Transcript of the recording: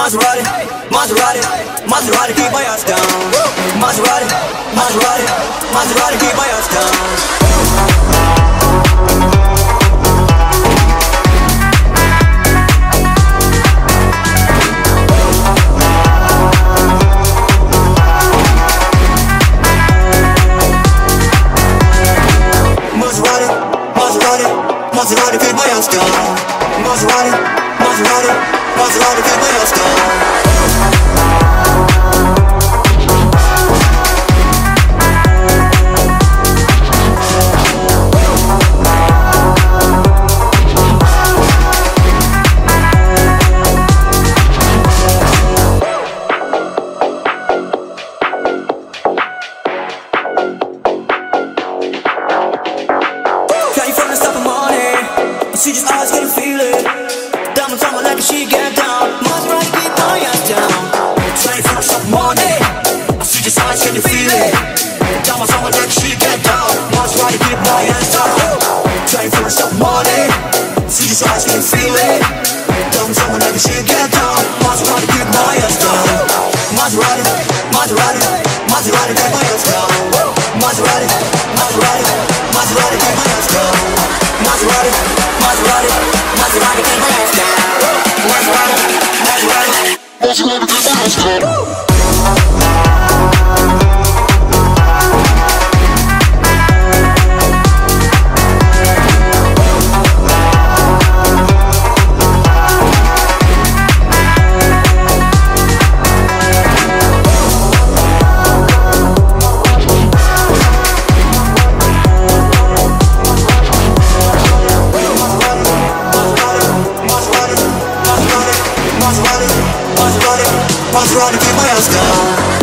Maserati, Maserati, Maserati, keep my ass down. Maserati, Maserati, Maserati, keep my ass down. Maserati, Maserati, Maserati, keep my ass down. Maserati, Maserati, Maserati, keep my ass down. She just always gonna feel it. Diamonds on my neck and she get down. Maserati keep my ass down. Trying for some money. She just always gonna feel it. Diamonds on my neck and she get down. Maserati keep my ass down. Trying for some money. She just always gonna feel it. Diamonds on my neck and she get down. Maserati keep my ass down. Maserati, Maserati, Maserati keep my ass down. Maserati, Maserati, Maserati keep my ass down. Maserati, Maserati, Maserati, keep my ass down. Maserati, Maserati, Maserati, keep my ass down. Maserati, keep my ass down.